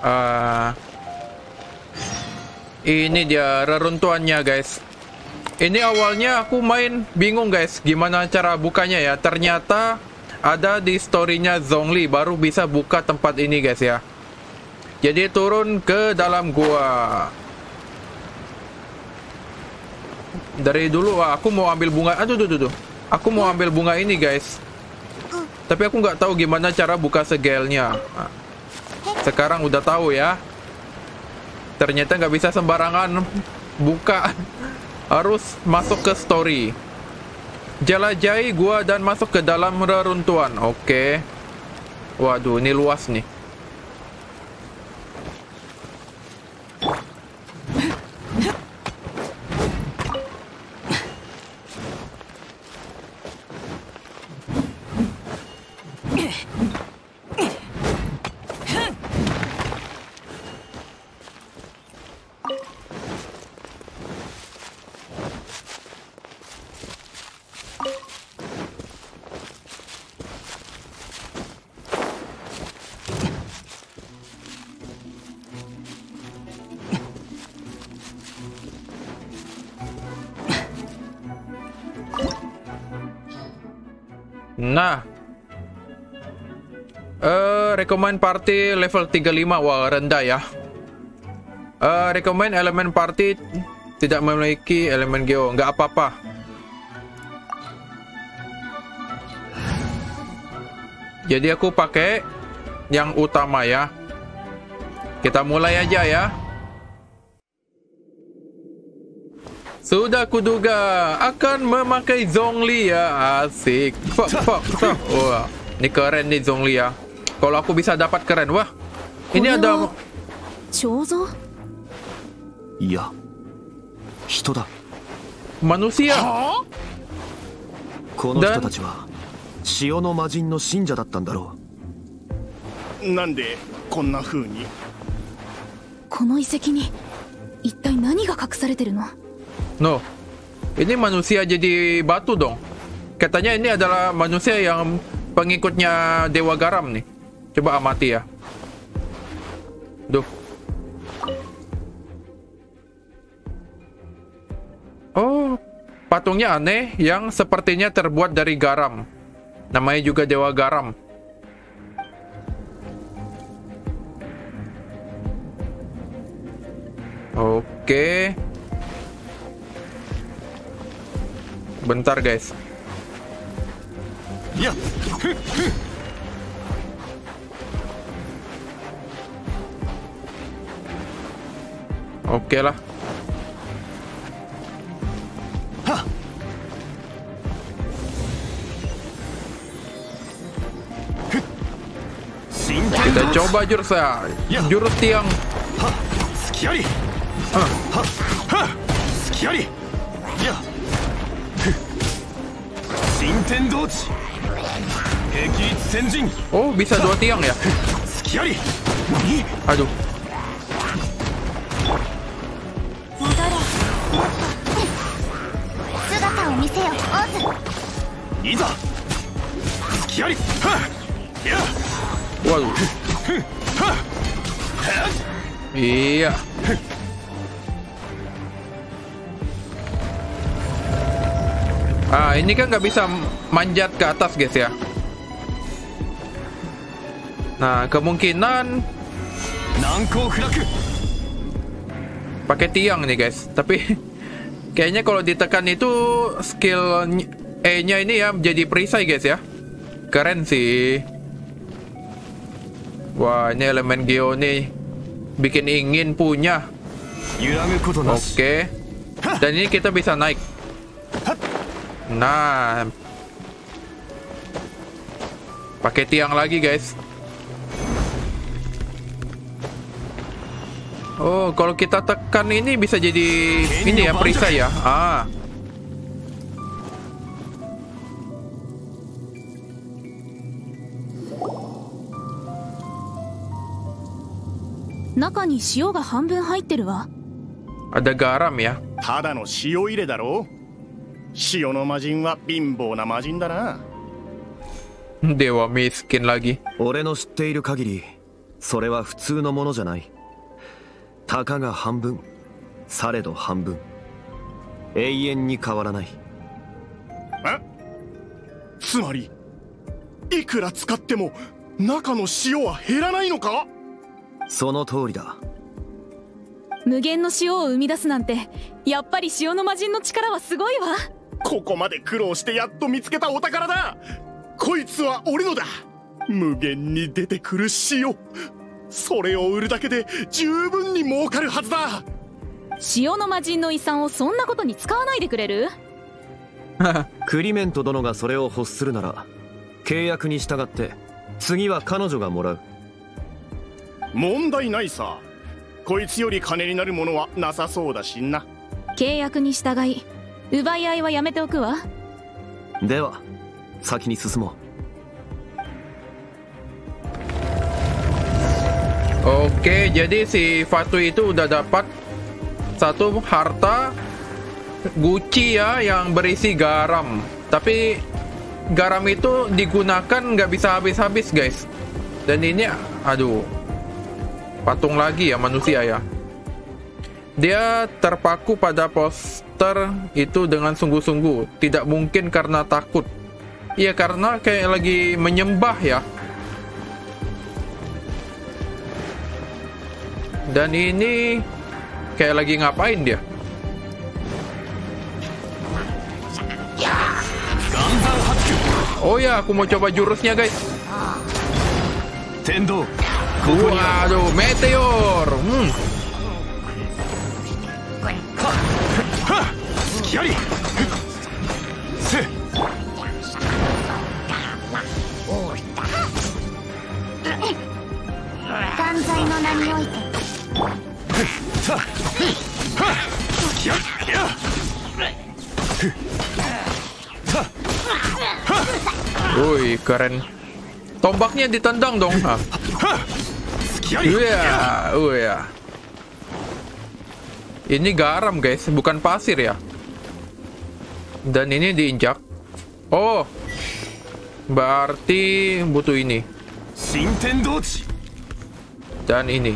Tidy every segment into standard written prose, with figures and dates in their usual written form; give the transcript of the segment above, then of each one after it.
Ah, ini dia reruntuhannya, guys. Ini awalnya aku main bingung, guys, gimana cara bukanya ya. Ternyata ada di story-nya Zhongli baru bisa buka tempat ini, guys ya. Jadi turun ke dalam gua. Dari dulu aku mau ambil bunga. Aduh, tuh. Aku mau ambil bunga ini, guys. Tapi aku nggak tahu gimana cara buka segelnya. Sekarang udah tahu ya. Ternyata nggak bisa sembarangan buka. Harus masuk ke story. Jelajahi gua dan masuk ke dalam reruntuhan. Oke. Waduh, ini luas nih. Nah, recommend party level 35. Wah, rendah ya. Recommend elemen party tidak memiliki elemen geo. Nggak apa-apa. Jadi aku pakai yang utama ya. Kita mulai aja ya. Sudah kuduga akan memakai Zhongli ya. Asik. Fuck. Wah, ini keren nih Zhongli ya. Kalau aku bisa dapat keren. Wah, ini ada Chozo? Iya. Hito da. Manusia. この人たちは潮の魔人の信者だったんだろう。 なんでこんな風に？ この遺跡に一体何が隠されてるの？ No, ini manusia jadi batu dong. Katanya ini adalah manusia yang pengikutnya Dewa Garam nih. Coba amati ya. Duh. Oh, patungnya aneh yang sepertinya terbuat dari garam. Namanya juga Dewa Garam. Oke. Bentar, guys. Ya. Oke lah. Kita coba jurus tiang. Sekiari. Sekiari. Ya. Oh, bisa dua tiang ya? Aduh. Waduh. Iya. Ah, ini kan nggak bisa manjat ke atas, guys ya. Nah, kemungkinan pakai tiang nih, guys. Tapi kayaknya kalau ditekan itu skill E-nya ini ya jadi perisai, guys ya. Keren sih. Wah, ini elemen geo nih bikin ingin punya. Oke. Dan ini kita bisa naik. Nah, pakai tiang lagi, guys. Oh, kalau kita tekan ini bisa jadi ini ya, perisai ya. Ah. Ada garam ya. ただの塩入れだろ。塩の魔人は貧乏な魔人だな。 Dewa miskin lagi. 俺の知っている限りそれは普通のものじゃない。たかが半分、されど半分、永遠に変わらない。 つまりいくら使っても中の塩は減らないのか？ その通りだ。 無限の塩を生み出すなんて、やっぱり塩の魔人の力はすごいわ。 ここまで苦労してやっと見つけたお宝だ。こいつは俺のだ。無限に出てくる塩、それを売るだけで十分に儲かるはずだ。 塩の魔人の遺産をそんなことに使わないでくれる？ クリメント殿がそれを欲するなら、契約に従って次は彼女がもらう。 問題ないさ。こいつより金になるものはなさそうだしな。 契約に従い、奪い合いはやめておくわ。 では先に進もう。 Oke, jadi si Fatu itu udah dapat satu harta guci ya yang berisi garam. Tapi garam itu digunakan nggak bisa habis-habis guys. Dan ini aduh, patung lagi ya manusia ya. Dia terpaku pada poster itu dengan sungguh-sungguh. Tidak mungkin karena takut. Iya, karena kayak lagi menyembah ya. Dan ini kayak lagi ngapain dia? Oh ya, aku mau coba jurusnya guys. Tendo. Waduh, meteor. Wih, keren. Tombaknya ditendang dong. Iya. Ini garam guys, bukan pasir ya. Dan ini diinjak. Oh, berarti butuh ini. Dan ini.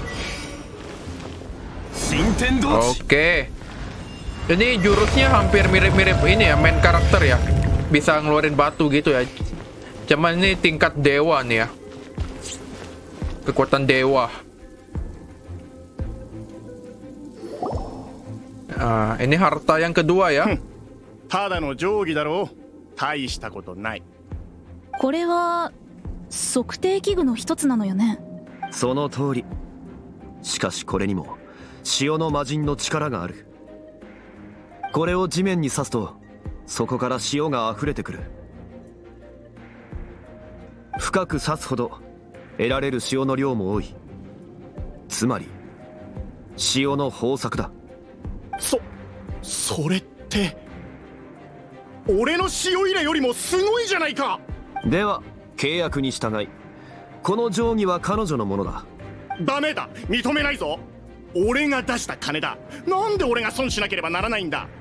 Oke. Ini jurusnya hampir mirip-mirip ini ya, main karakter ya. Bisa ngeluarin batu gitu ya. Cuman ini tingkat dewa nih ya. Kekuatan dewa. Ini harta yang kedua ya. ただの定規だろう。大したことない。 これは測定器具の一つなのよね。 その通り。しかしこれにも塩の魔人の力がある。これを地面に刺すと、そこから塩が溢れてくる。深く刺すほど得られる塩の量も多い。つまり塩の豊作だ。 それって俺の塩入れよりもすごいじゃないか。 では契約に従い、この定規は彼女のものだ。 ダメだ、認めないぞ。俺が出した金だ。なんで俺が損しなければならないんだ。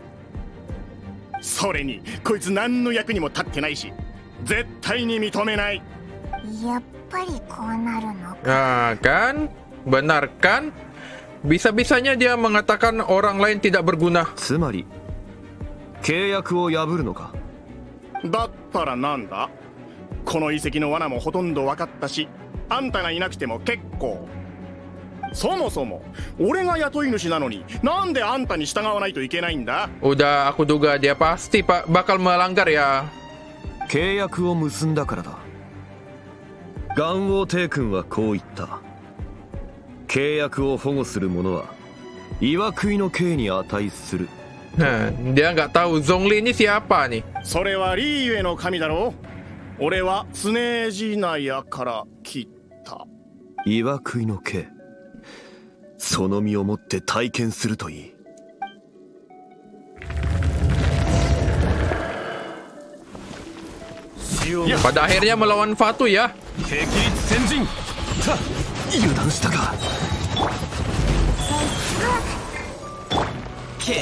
それにこいつ何の役にも立ってないし、絶対に認めない。 やっぱりこうなるのか。Kan? Benar kan? Bisa-bisanya dia mengatakan orang lain tidak berguna. つまり契約を破るのか。 だったらなんだ。この遺跡の罠もほとんど分かったし、あんたがいなくても結構。そもそも俺が雇い主なのになんであんたに従わないといけないんだ。 Udah aku duga dia pasti bakal melanggar ya. 契約を結んだからだ。元王帝君はこう言った。契約を保護する者は岩食いの刑に値する。 Dia nggak tahu Zhongli ini siapa nih. それはリーユエの神だろう。俺はスネージナヤから切った。 岩食いの刑、その身をもって体験するといい。 Pada akhirnya melawan Fatu ya. 油断したか。 残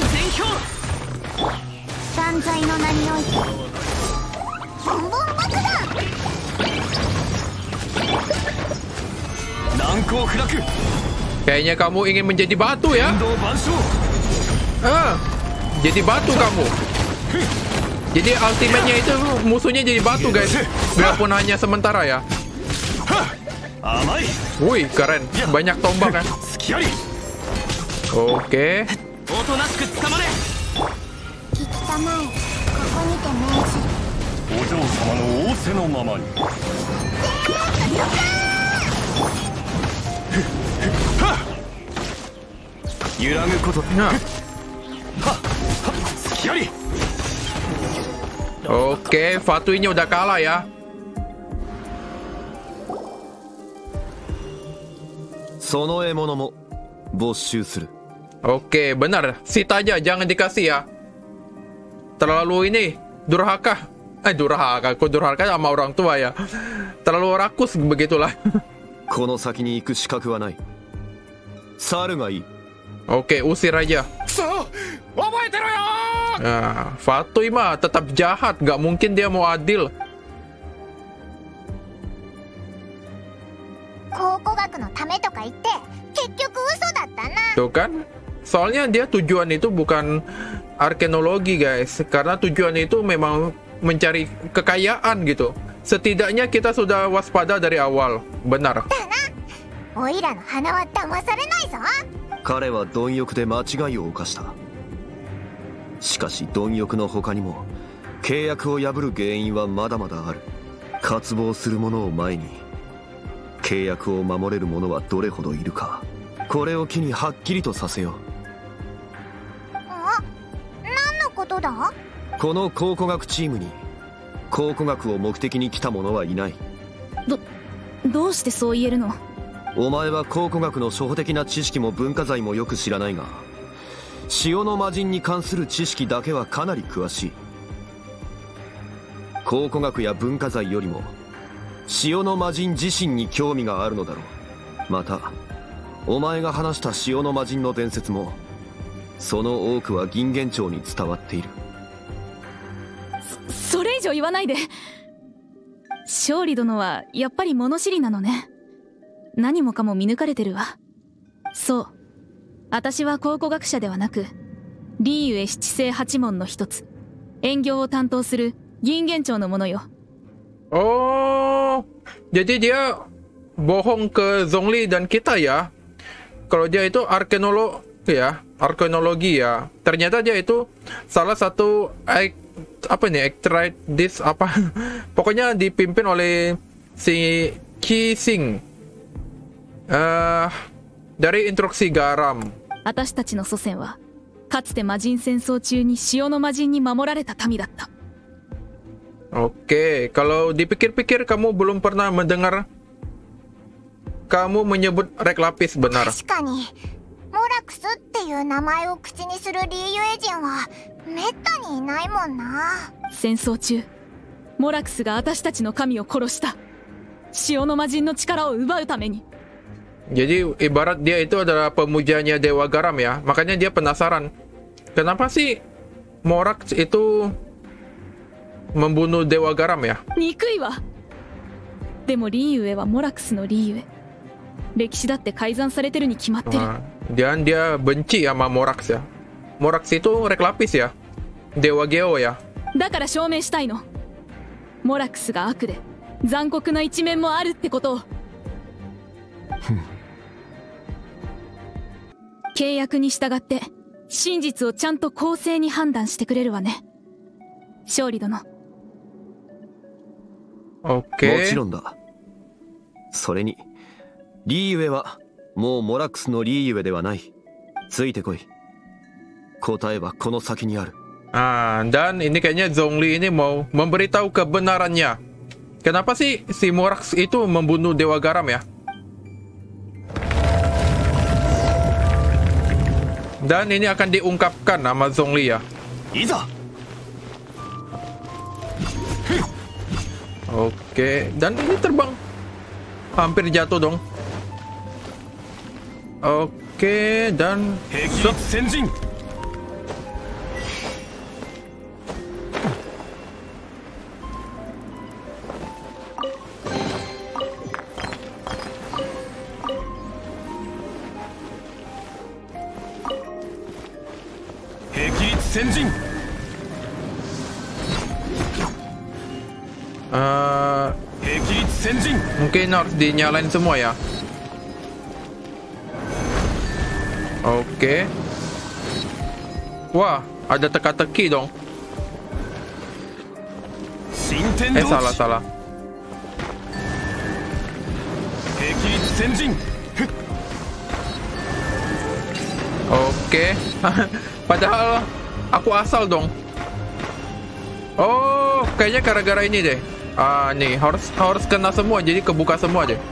罪の名において4本爆弾。 難攻不落 Kayaknya kamu ingin menjadi batu ya? 運動万象 Jadi batu kamu. Jadi ultimate-nya itu musuhnya jadi batu guys. Biarpun hanya sementara ya. 甘い Wih keren. Banyak tombak kan. 隙あり Oke. おとなしく捕まれ聞きたまえ、ここにて命じる。 お嬢様の仰せのままに揺らぐこと Nah. 隙あり Oke, Fatuinya udah kalah ya. その獲物も没収する Oke, benar. Sita aja, jangan dikasih ya. Terlalu ini durhaka. Durhaka. Kok durhaka sama orang tua ya? Terlalu rakus begitulah. この先に行く資格はない猿がいい Oke, usir aja. くそ覚えてろよ Nah, Fatui mah tetap jahat. Gak mungkin dia mau adil. 考古学のためとか言って結局嘘だったな。 Tuh kan? Soalnya dia tujuan itu bukan arkeologi guys. Karena tujuan itu memang mencari kekayaan gitu. Setidaknya kita sudah waspada dari awal. Benar. おいらの鼻は騙されないぞ。 彼は貪欲で間違いを犯したしかし貪欲の他にも契約を破る原因はまだまだある渇望する者を前に契約を守れる者はどれほどいるかこれを機にはっきりとさせよあ、何のことだ？ うこの考古学チームに考古学を目的に来た者はいないどうしてそう言えるの？ お前は考古学の初歩的な知識も文化財もよく知らないが潮の魔人に関する知識だけはかなり詳しい考古学や文化財よりも潮の魔人自身に興味があるのだろうまたお前が話した潮の魔人の伝説もその多くは銀元町に伝わっているそれ以上言わないで。勝利殿はやっぱり物知りなのね。何もかも見抜かれてるわ。そう、私は考古学者ではなくリーユエ七世八門の一つ営業を担当する銀元町の者よ。 Oh, jadi dia bohong ke Zhongli dan kita ya. Kalau dia itu arkeologi ya. Ternyata dia itu salah satu extradition apa? Pokoknya dipimpin oleh si Qi Xing. Dari instruksi garam. 私たちの祖先はかつて魔人戦争中に潮の魔人に守られた民だった。 Oke, kalau dipikir-pikir kamu belum pernah mendengar kamu menyebut Rek Lapis benar. 確かにモラクスっていう名前を口にするリーユエ人はめったにいないもんな。 戦争中モラクスが私たちの神を殺した。潮の魔人の力を奪うために。 Jadi ibarat dia itu adalah pemujanya Dewa Garam ya. Makanya dia penasaran. Kenapa sih Morax itu membunuh Dewa Garam ya? 憎いわ。でもリーユエはモラクスのリーユエ。歴史だって改ざんされてるに決まってる。 Dan dia benci sama Morax ya. Morax itu Rek Lapis ya. Dewa Geo ya. だから証明したいの。モラクスが悪で残酷な一面もあるってことを。契約に従って真実をちゃんと公正に判断してくれるわね、勝利殿。 Oke. もちろんだそれにリーユエはもうモラックスのリーユエではないついてこい答えはこの先にある Dan ini kayaknya Zhongli ini mau memberitahu kebenarannya. Kenapa sih si Morax itu membunuh Dewa Garam ya? Dan ini akan diungkapkan sama Zhongli ya. Iza. Oke, dan ini terbang. Hampir jatuh dong. Oke, dan Senjin. 霹靂先陣 霹靂先陣 Mungkin harus dinyalain semua ya. Oke. Wah, ada teka-teki dong. 新天道 salah. 霹靂先陣 Oke. Padahal aku asal dong. Oh, kayaknya gara-gara ini deh. Nih harus kena semua, jadi kebuka semua deh.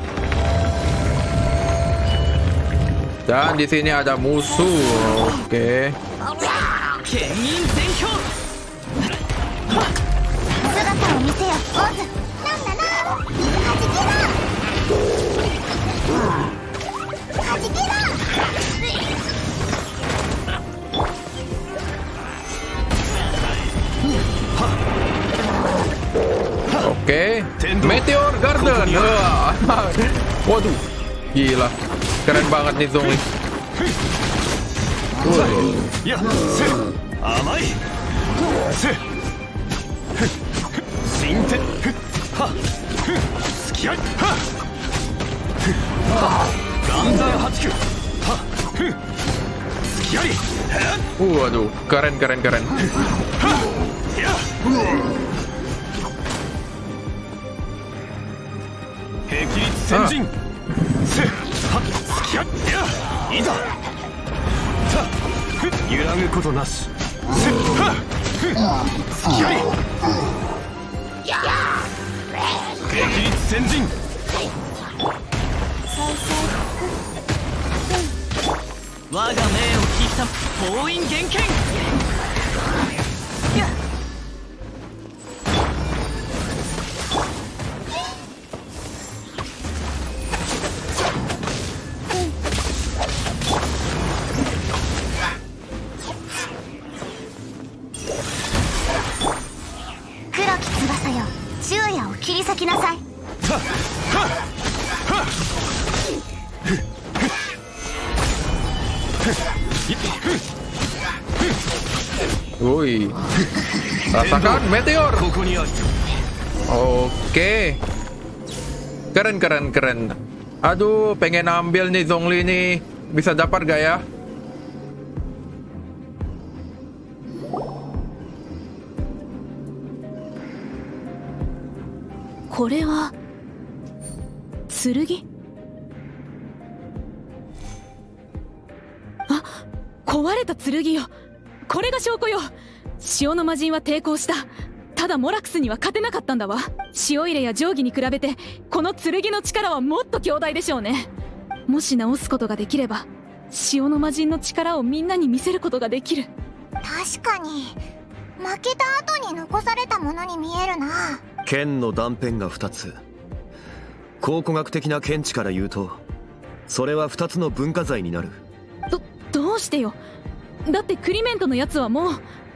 Dan di sini ada musuh. Oke. 剣印全表姿を見せよオズ。なんだな、はじきだはじきだ。 Oke. Meteor Garden. Waduh. Gila. Keren banget nih Zhongli. いやせ甘いせ新天は突き合いは岩山八九は突き合い Waduh, keren. 霹靂先陣せは突き合いいざ揺らぐことなしせは突き合い霹靂先陣我が命を聞いた封印厳剣黒き翼よ、昼夜を切り裂きなさい。 Woi. Rasakan meteor. ここにある Oke. Keren. Aduh, pengen ambil nih Zhongli nih. Bisa dapat gak ya? Kore wa tsurugi? あ、壊れた剣よ。これが証拠よ。潮の魔人は抵抗した。ただモラクスには勝てなかったんだわ。潮入れや定規に比べてこの剣の力はもっと強大でしょうね。もし直すことができれば潮の魔人の力をみんなに見せることができる。 確かに負けた後に残されたものに見えるな。 剣の断片が2つ。考古学的な見地から言うとそれは2つの文化財になる。 どうしてよ。だってクリメントのやつはもう。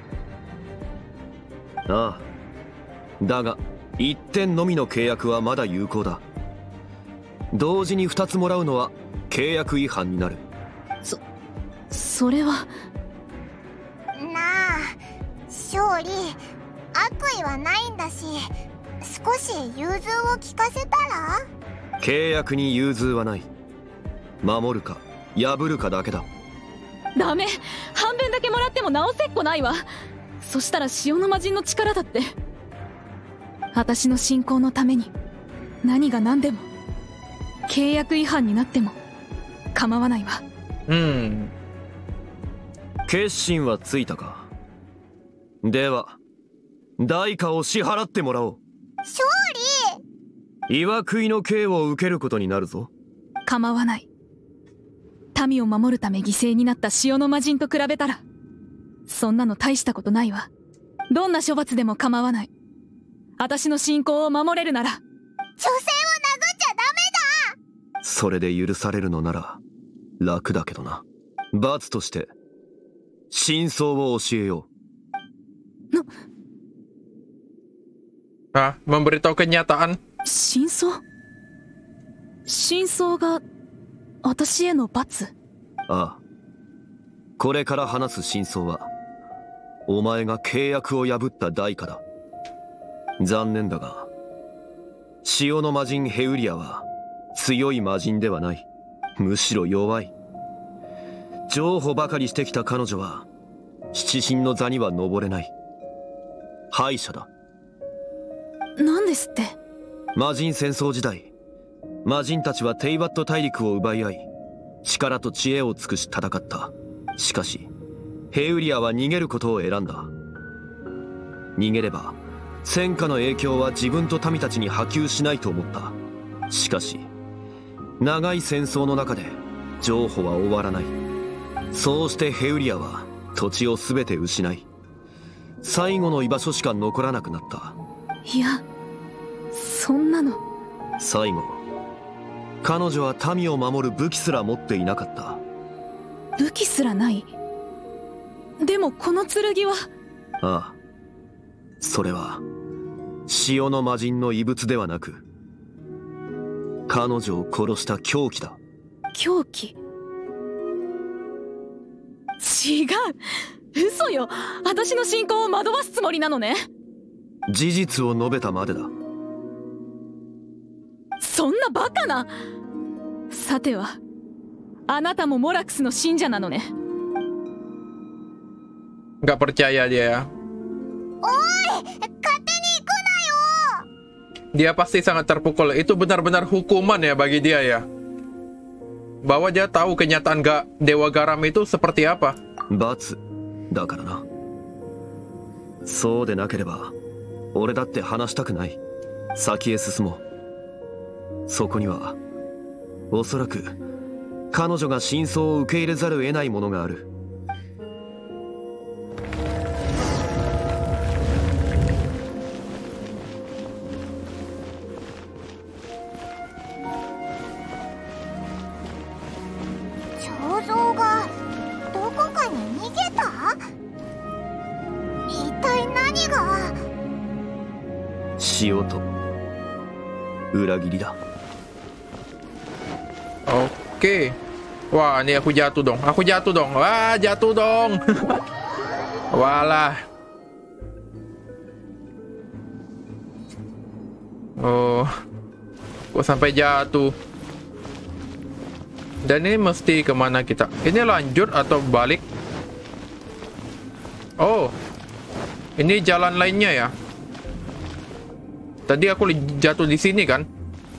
ああ、だが1点のみの契約はまだ有効だ。同時に2つもらうのは契約違反になる。 それはなあ、勝利、悪意はないんだし、少し融通を聞かせたら。 契約に融通はない。守るか破るかだけだ。 ダメ、半分だけもらっても直せっこないわ。そしたら潮の魔人の力だって。私の信仰のために何が何でも契約違反になっても構わないわ。 決心はついたか。では代価を支払ってもらおう。 勝利、 岩杭の刑を受けることになるぞ。 構わない。民を守るため犠牲になった潮の魔人と比べたらそんなの大したことないわ。どんな処罰でも構わない。私の信仰を守れるなら。女性を殴っちゃダメだ。 それで許されるのなら楽だけどな。罰として真相を教えよう。 memberitahu kenyataan. 真相が私への罰。 ああ、これから話す真相はお前が契約を破った代価だ。残念だが潮の魔人ヘウリアは強い魔人ではない。むしろ弱い。譲歩ばかりしてきた彼女は七神の座には登れない。敗者だ。 なんですって？ 魔人戦争時代、魔人たちはテイバット大陸を奪い合い、力と知恵を尽くし戦った。しかしヘウリアは逃げることを選んだ。逃げれば戦火の影響は自分と民たちに波及しないと思った。しかし長い戦争の中で譲歩は終わらない。そうしてヘウリアは土地を全て失い、最後の居場所しか残らなくなった。 いや、そんなの。 最後、彼女は民を守る武器すら持っていなかった。 武器すらない？でもこの剣は。 ああ、それは潮の魔人の遺物ではなく、彼女を殺した凶器だ。 凶器？違う、嘘よ。私の信仰を惑わすつもりなのね。 事実を述べたまでだ。 そんなバカな。さてはあなたもモラクスの信者なのね。 Nggak percaya dia. おい、勝手に行くなよ。 Dia pasti sangat terpukul. Itu benar-benar hukuman ya bagi dia ya. Bahwa dia tahu kenyataan Dewa Garam itu seperti apa. 罰だからな。そうでなければ俺だって話したくない。先へ進もう。そこにはおそらく彼女が真相を受け入れざるを得ないものがある。 彫像がどこかに逃げた？一体何が？ 塩と裏切りだ。 Oke. Wah, ini aku jatuh dong. Aku jatuh dong. Wah, jatuh dong. Walah. Oh. Kok sampai jatuh? Dan ini mesti kemana kita? Ini lanjut atau balik? Oh. Ini jalan lainnya ya. Tadi aku jatuh di sini kan?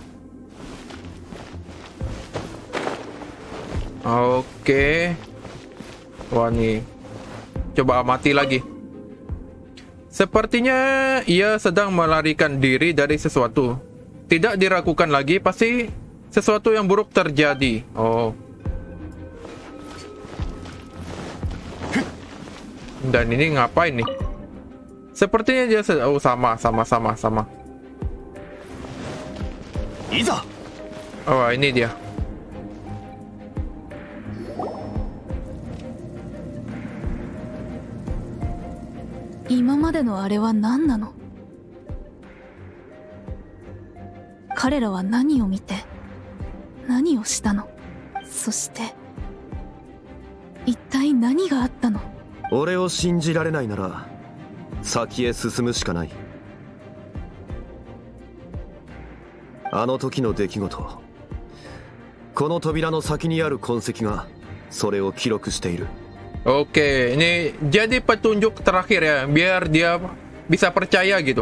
Oke. Wah nih. Coba amati lagi. Sepertinya ia sedang melarikan diri dari sesuatu. Tidak diragukan lagi, pasti sesuatu yang buruk terjadi. Oh. Dan ini ngapain nih? Sepertinya dia oh sama. Iza. Oh, ini dia. Imamade no are wa nan nano? 彼らは何を見て何をしたの？そして一体何があったの？ 俺を信じられないなら先へ進むしかない。あの時の出来事、この扉の先にある痕跡がそれを記録している。 Oke, ini jadi petunjuk terakhir ya, biar dia bisa percaya gitu.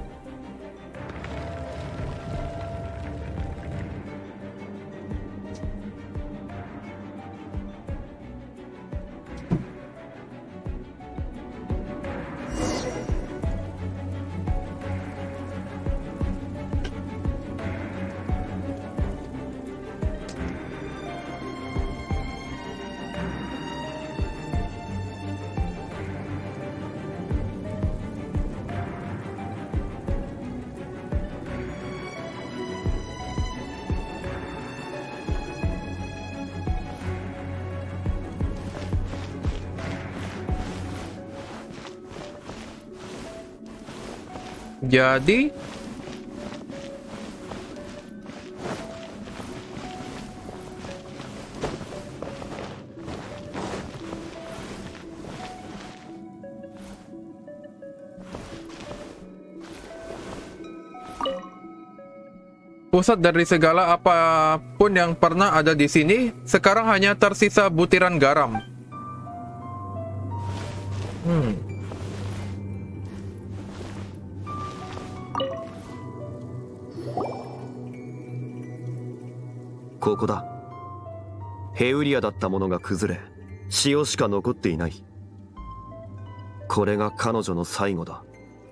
Jadi Pusat dari segala apapun yang pernah ada di sini, sekarang hanya tersisa butiran garam. ここだ。ヘウリアだったものが崩れ、塩しか残っていない。これが彼女の最後だ。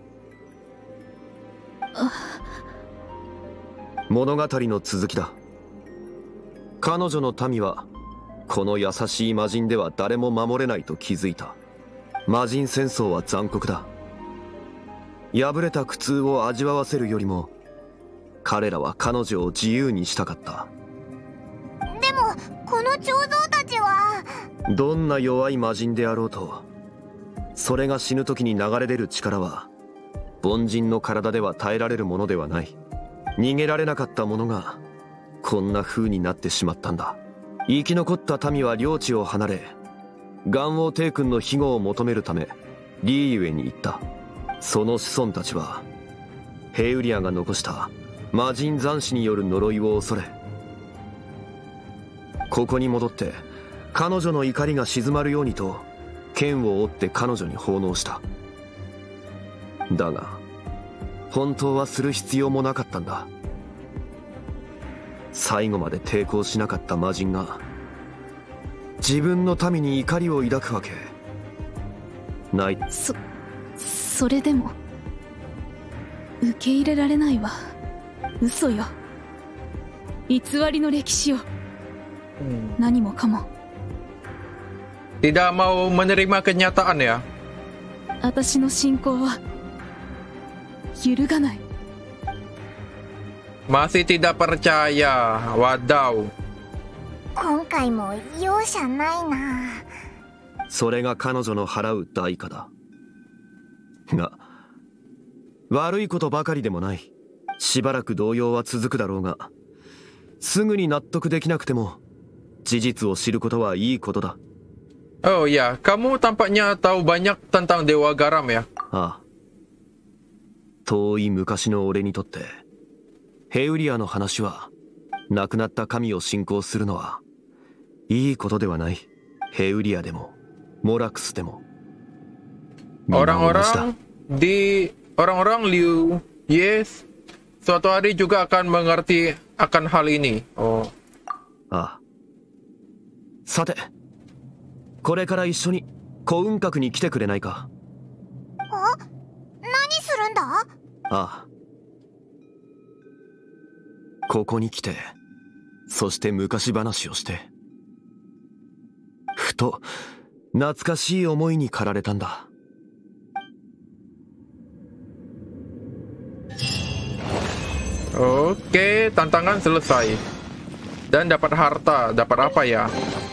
物語の続きだ。彼女の民はこの優しい魔人では誰も守れないと気づいた。魔人戦争は残酷だ。破れた苦痛を味わわせるよりも、彼らは彼女を自由にしたかった。 でもこの彫像たちは。 どんな弱い魔人であろうと、それが死ぬ時に流れ出る力は凡人の体では耐えられるものではない。逃げられなかった者がこんな風になってしまったんだ。生き残った民は領地を離れ、元王帝君の庇護を求めるためリーユへに行った。その子孫たちはヘウリアが残した魔人残滓による呪いを恐れ、ここに戻って彼女の怒りが静まるようにと剣を折って彼女に奉納した。だが本当はする必要もなかったんだ。最後まで抵抗しなかった魔人が自分の民に怒りを抱くわけない。 それでも受け入れられないわ。嘘よ。偽りの歴史よ。何もかも。 Tidak mau menerima kenyataan ya. 私の信仰は揺るがない。 Masih tidak percaya. Wadaw. 今回も容赦ないな。 それが彼女の払う代価だ。が悪いことばかりでもない。しばらく動揺は続くだろうが、すぐに納得できなくても事実を知ることはいいことだ。 Oh ya, kamu tampaknya tahu banyak tentang Dewa Garam ya? ああ。遠い昔の俺にとってヘウリアの話は、亡くなった神を信仰するのはいいことではない。ヘウリアでもモラクスでも。 Orang-orang Liu Yes suatu hari juga akan mengerti akan hal ini. Oh. ああ。さて、これから一緒に古雲閣に来てくれないか。 あ、何するんだ？ ああ。ここに来て、そして昔話をして、ふと懐かしい思いに駆られたんだ。 Oke, tantangan selesai. Dan dapat harta. Dapat apa ya?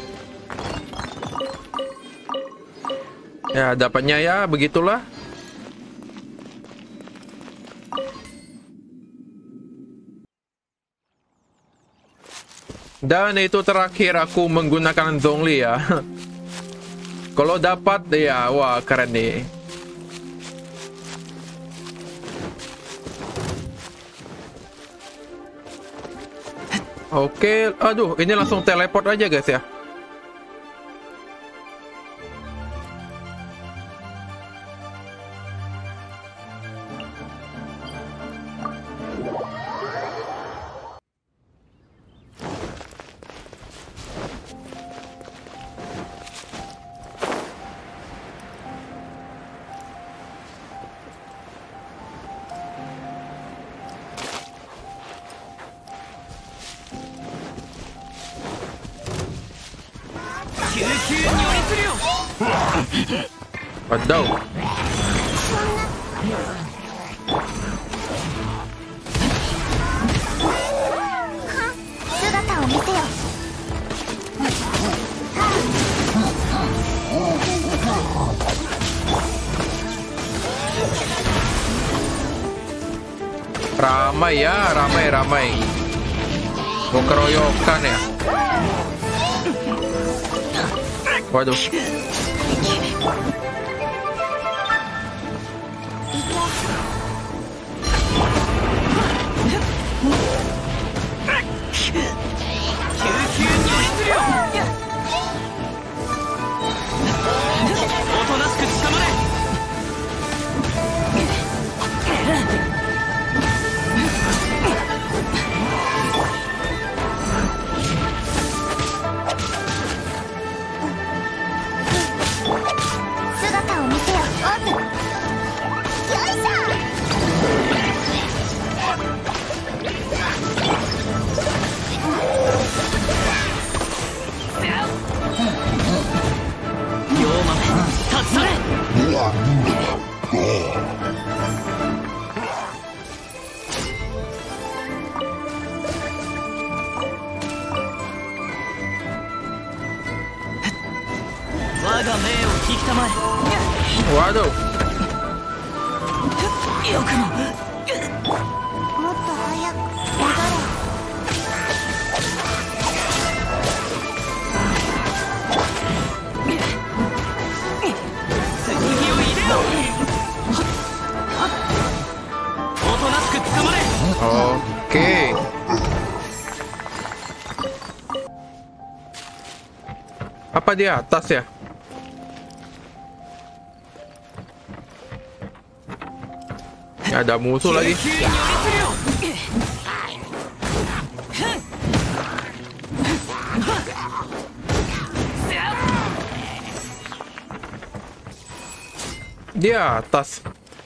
Ya, dapatnya ya, begitulah. Dan itu terakhir aku menggunakan Zhongli ya. Kalau dapat, ya, wah keren nih. Oke, aduh, ini langsung teleport aja guys ya. Wadaw. 姿を見せよ。 Ramai ya, ramai. Mau keroyokan ya. Waduh. せよオズ。よいしょ。 龍馬め立ち去れ。我が命を引きたまえ。 Waduh. よくも。 もっと早く戻れ。 剣を入れろ。おとなしく捕まれ。 Oke. Apa di atas ya? Ada musuh lagi. Di atas.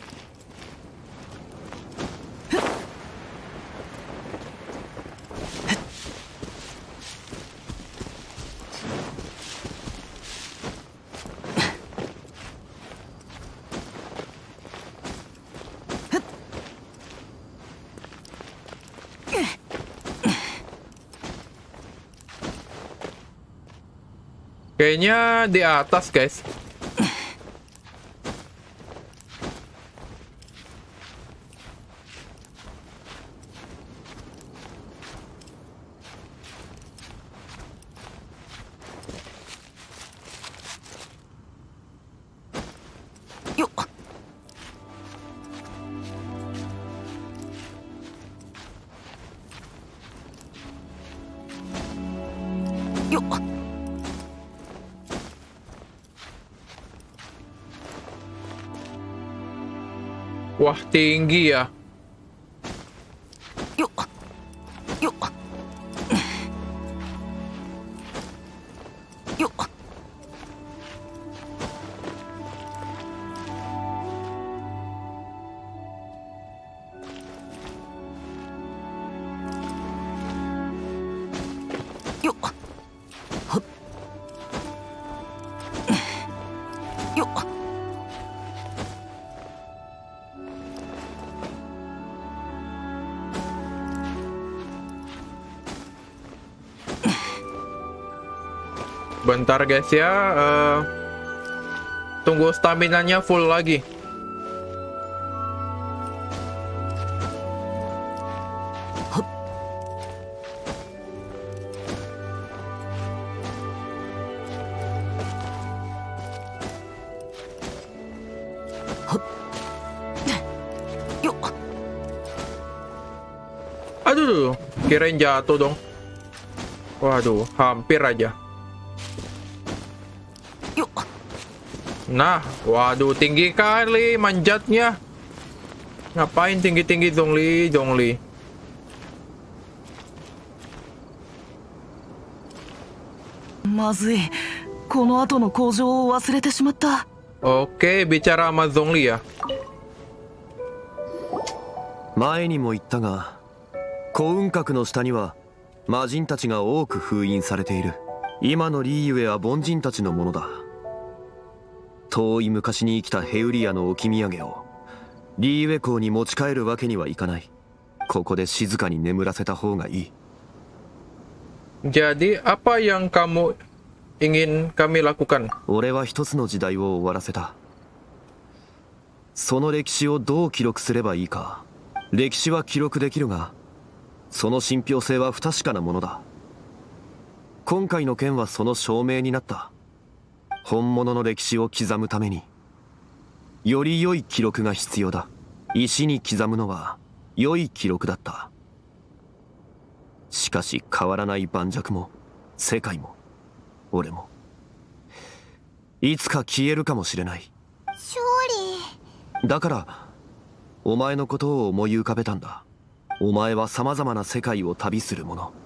Kayaknya di atas, guys. Yuk. Yuk. Wah, tinggi ya. Yuk. Yuk. Yuk. Yuk. Hup. Yuk. Bentar guys ya, tunggu stamina-nya full lagi. Yuk. Aduh, kirain jatuh dong. Waduh, hampir aja. Yuk. Nah, waduh tinggi kali manjatnya. Ngapain tinggi-tinggi Zhongli, Zhongli? Mazui. この後の工場を忘れてしまった。 Oke, bicara sama Zhongli ya. 前にも言ったが、幸運閣の下には魔人たちが多く封印されている。今のリーユエは凡人たちのものだ。遠い昔に生きたヘウリアの置き土産をリーユエ港に持ち帰るわけにはいかない。ここで静かに眠らせた方がいい。 Jadi apa yang kamu ingin kami lakukan? 俺は一つの時代を終わらせた。その歴史をどう記録すればいいか。歴史は記録できるが、その信憑性は不確かなものだ。今回の件はその証明になった。本物の歴史を刻むためにより良い記録が必要だ。石に刻むのは良い記録だった。しかし変わらない盤石も世界も俺もいつか消えるかもしれない。 勝利。 だからお前のことを思い浮かべたんだ。お前は様々な世界を旅する者。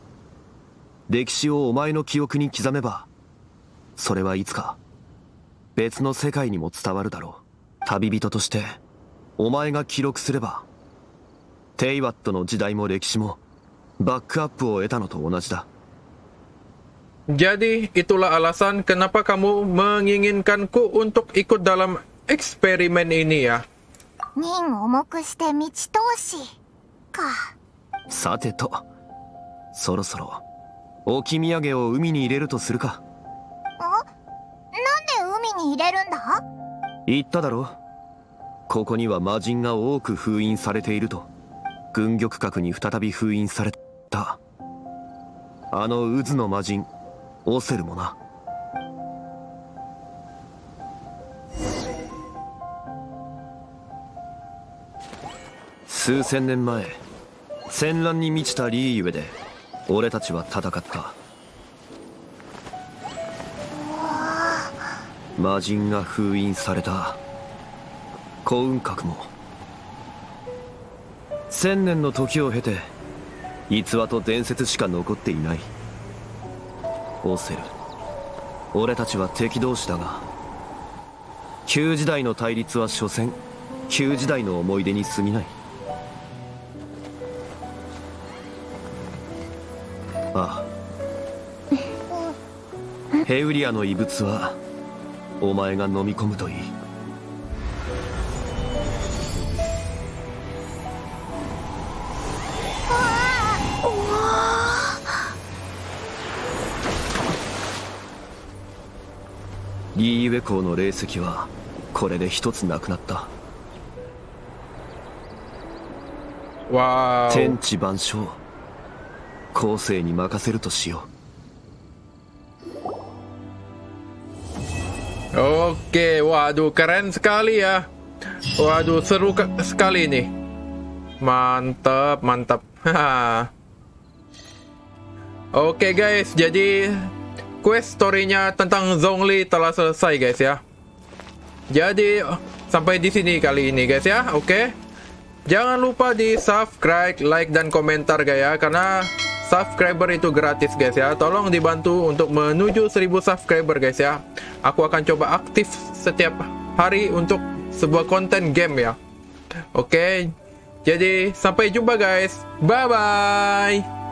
歴史をお前の記憶に刻めば、それはいつか別の世界にも伝わるだろう。旅人としてお前が記録すれば、テイワットの時代も歴史もバックアップを得たのと同じだ。 Jadi itulah alasan kenapa kamu menginginkanku untuk ikut dalam eksperimen ini ya. 任重くして道通しか。 さてと、そろそろ置き土産を海に入れるとするか。 なんで海に入れるんだ？ 言っただろ。ここには魔人が多く封印されていると。軍玉閣に再び封印されたあの渦の魔人オセルもな。数千年前、戦乱に満ちたリーゆえで俺たちは戦った。魔人が封印された幸運閣も1000年の時を経て逸話と伝説しか残っていない。オセル、俺たちは敵同士だが、旧時代の対立は所詮旧時代の思い出に過ぎない。ああ、ヘウリアの遺物はお前が飲み込むといい。リーユエ港の霊石はこれで一つなくなった。 Wow. 天地万象、後世に任せるとしよう。 Oke, waduh keren sekali ya. Waduh seru sekali nih. Mantap, mantap. Oke guys, jadi quest story-nya tentang Zhongli telah selesai guys ya. Jadi sampai di sini kali ini guys ya. Oke. Jangan lupa di subscribe, like dan komentar guys ya, karena subscriber itu gratis guys ya. Tolong dibantu untuk menuju 1000 subscriber guys ya. Aku akan coba aktif setiap hari untuk sebuah konten game ya. Oke. Jadi sampai jumpa guys. Bye bye.